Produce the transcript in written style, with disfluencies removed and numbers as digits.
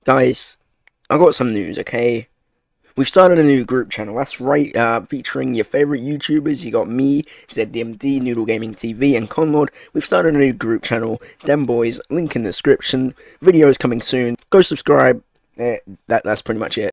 Guys, I got some news, okay? We've started a new group channel, that's right, featuring your favourite YouTubers. You got me, ZDMD, Noodle Gaming TV, and Conlord. We've started a new group channel, Dem Boys, link in the description. Videos coming soon. Go subscribe. That's pretty much it.